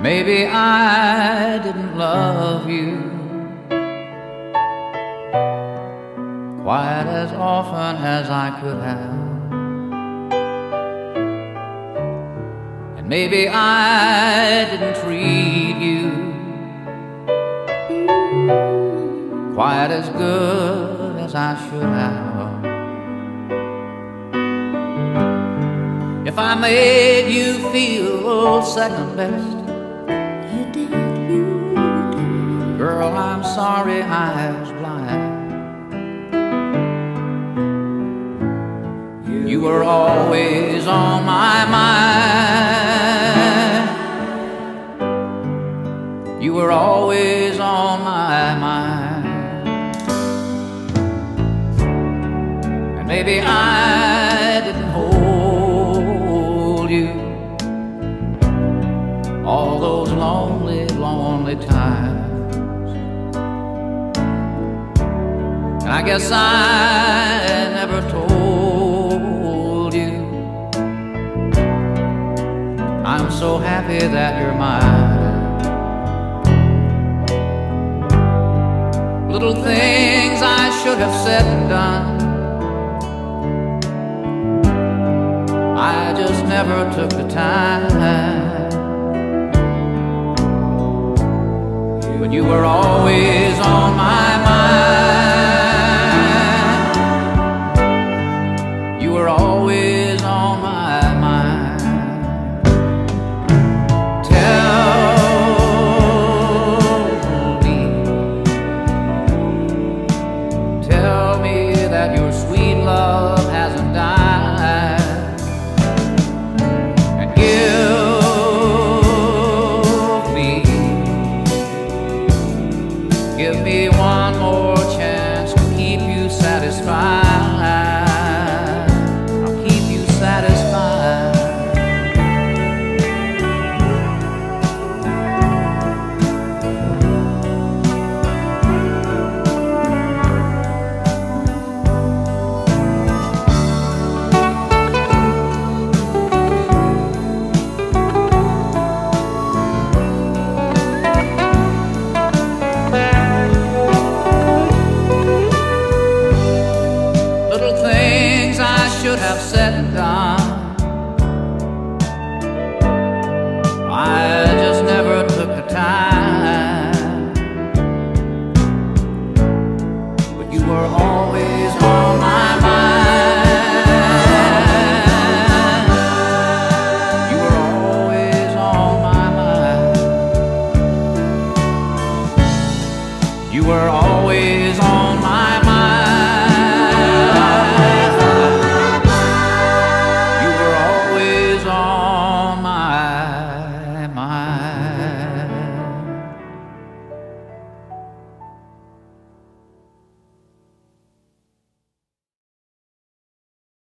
Maybe I didn't love you quite as often as I could have, and maybe I didn't treat you quite as good as I should have. If I made you feel second best, you did. girl, I'm sorry I was blind. You were always on my mind. You were always on my mind. And maybe I didn't hold you all those lonely, lonely times. And I guess I never told you I'm so happy that you're mine. Little things I should have said and done, I just never took the time. But you were always on my